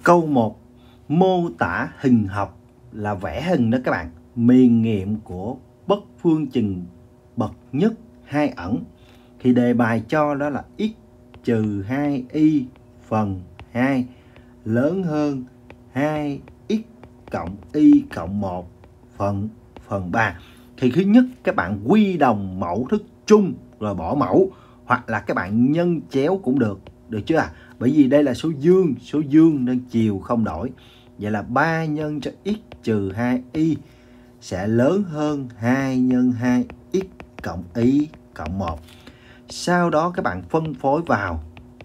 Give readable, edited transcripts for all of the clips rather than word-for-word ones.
Câu 1. Mô tả hình học là vẽ hình đó các bạn. Miền nghiệm của bất phương chừng bậc nhất hai ẩn. Thì đề bài cho đó là x trừ 2y phần 2 lớn hơn 2x cộng y cộng 1 phần 3. Thì thứ nhất các bạn quy đồng mẫu thức chung rồi bỏ mẫu, hoặc là các bạn nhân chéo cũng được chưa ạ? Bởi vì đây là số dương nên chiều không đổi. Vậy là 3 nhân cho x trừ 2y sẽ lớn hơn 2 nhân 2x cộng y cộng 1. Sau đó các bạn phân phối vào.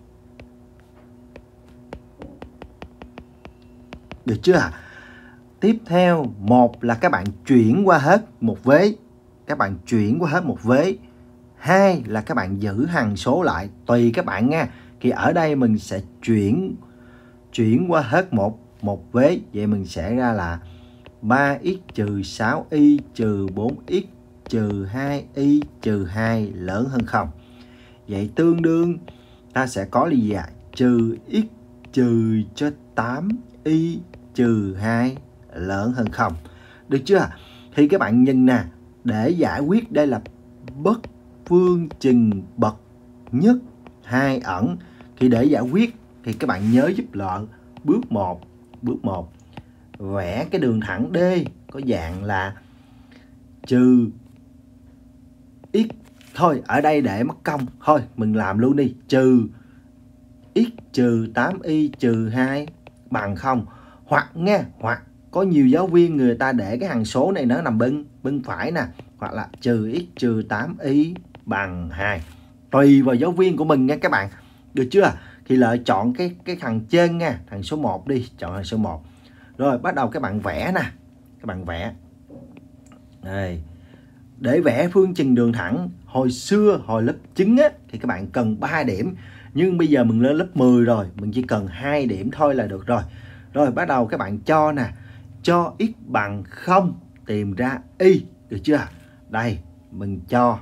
Được chưa ạ? Tiếp theo, một là các bạn chuyển qua hết một vế. Các bạn chuyển qua hết một vế. Hai là các bạn giữ hằng số lại, tùy các bạn nha. Thì ở đây mình sẽ chuyển qua hết một vế. Vậy mình sẽ ra là 3x trừ 6y trừ 4x trừ 2y trừ 2 lớn hơn 0. Vậy tương đương ta sẽ có là gì ạ? Trừ x trừ cho 8y trừ 2 lớn hơn 0. Được chưa? Thì các bạn nhìn nè, để giải quyết đây là bất phương chừng bậc nhất hai ẩn. Thì để giải quyết thì các bạn nhớ giúp lợi bước 1. Vẽ cái đường thẳng D có dạng là trừ x. Thôi ở đây để mất công, thôi mình làm luôn đi. Trừ x trừ 8y trừ 2 bằng 0. Hoặc có nhiều giáo viên người ta để cái hằng số này nó nằm bên phải nè. Hoặc là trừ x trừ 8y bằng 2. Tùy vào giáo viên của mình nha các bạn. Được chưa? Thì Lợi chọn cái thằng trên nha, thằng số 1 đi, chọn thằng số 1. Rồi bắt đầu các bạn vẽ nè. Các bạn vẽ. Đây. Để vẽ phương trình đường thẳng, hồi lớp 9 á, thì các bạn cần 3 điểm. Nhưng bây giờ mình lên lớp 10 rồi, mình chỉ cần 2 điểm thôi là được rồi. Rồi bắt đầu các bạn cho nè. Cho x bằng 0 tìm ra y. Được chưa? Đây, mình cho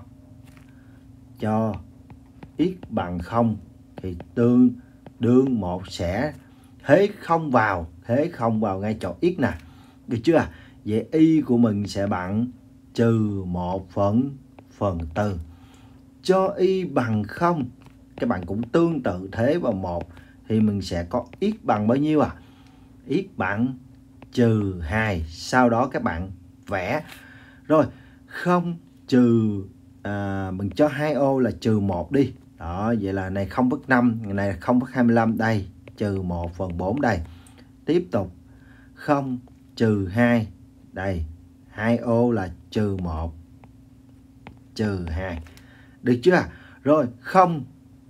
x bằng 0 thì tương đương 1 sẽ thế không vào ngay chỗ x nè. Được chưa? Vậy y của mình sẽ bằng trừ 1 phần 4. Cho y bằng 0, các bạn cũng tương tự thế vào 1 thì mình sẽ có x bằng bao nhiêu à? X bằng trừ 2. Sau đó các bạn vẽ. Rồi 0 trừ mình cho 2 ô là trừ 1 đi. Đó, vậy là này 0,5, này là 0,25 đây, trừ 1 phần 4 đây. Tiếp tục 0 trừ 2 đây, 2 ô là trừ 1 trừ 2. Được chưa? Rồi 0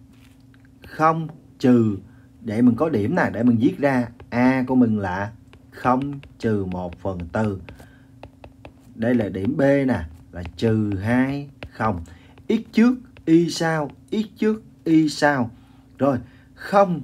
trừ, để mình có điểm nè, để mình viết ra a của mình là 0 trừ 1 phần 4. Đây là điểm B nè, là trừ 2 0. X trước y sau, x trước y sau. Rồi 0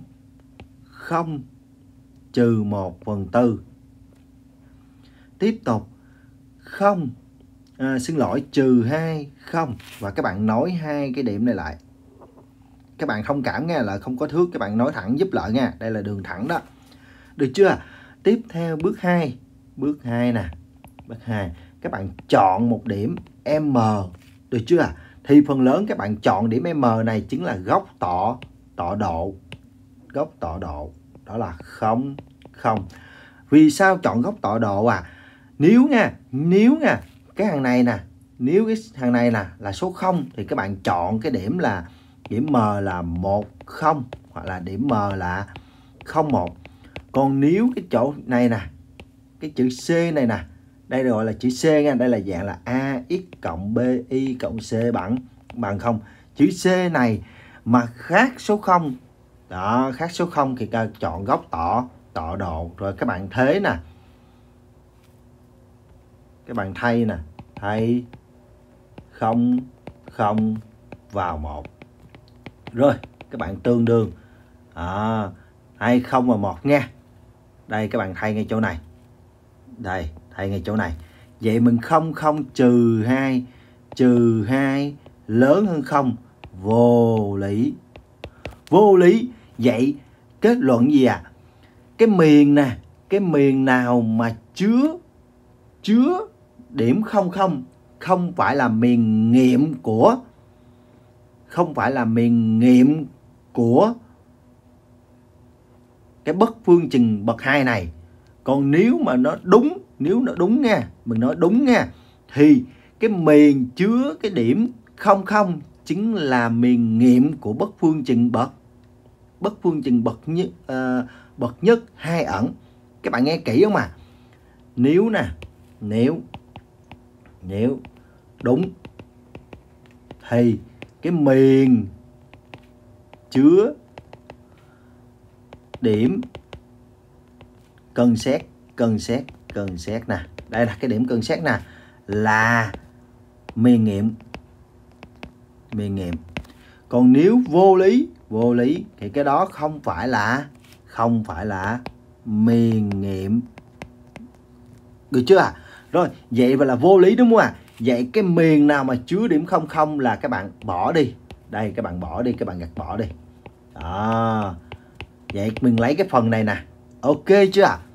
trừ 1 phần 4. Tiếp tục 0 trừ 2 0. Và các bạn nối hai cái điểm này lại. Các bạn thông cảm nha, là không có thước, các bạn nối thẳng giúp Lợi nha. Đây là đường thẳng đó. Được chưa? Tiếp theo bước 2. Bước 2 nè. Bước 2, các bạn chọn một điểm M. Được chưa? Thì phần lớn các bạn chọn điểm M này chính là góc tọa độ. Góc tọa độ đó là 0 0. Vì sao chọn góc tọa độ à? Nếu nha, cái hàng này nè, nếu cái hàng này nè là số 0 thì các bạn chọn cái điểm là điểm M là 10 hoặc là điểm M là 01. Còn nếu cái chỗ này nè, cái chữ C này nè, đây gọi là chữ C nha, đây là dạng là AX cộng BY cộng C bằng 0. Chữ C này mà khác số 0. Đó, khác số 0 thì ta chọn góc tọa độ. Rồi các bạn thế nè. Các bạn thay nè, thay 0 0 vào 1. Rồi, các bạn tương đương thay 0 vào 1 nha. Đây các bạn thay ngay chỗ này. Đây, thay ngay chỗ này. Vậy mình 0 trừ 2 lớn hơn 0. Vô lý. Vậy kết luận gì à? cái miền nè, cái miền nào mà chứa điểm 00 không phải là miền nghiệm của cái bất phương trình bậc 2 này. Còn nếu mà nó đúng nha, mình nói đúng nha, thì cái miền chứa cái điểm 00 chính là miền nghiệm của bất phương trình bậc nhất 2 ẩn. Các bạn nghe kỹ không à? Nếu đúng thì cái miền chứa điểm cân xét nè, đây là cái điểm cân xét nè, là miền nghiệm. Còn nếu vô lý thì cái đó không phải là miền nghiệm. Được chưa à? Rồi, vậy và là vô lý đúng không ạ? Vậy cái miền nào mà chứa điểm 00 là các bạn bỏ đi. Đây, các bạn bỏ đi, các bạn gạch bỏ đi. Đó. Vậy mình lấy cái phần này nè. Ok chưa ạ?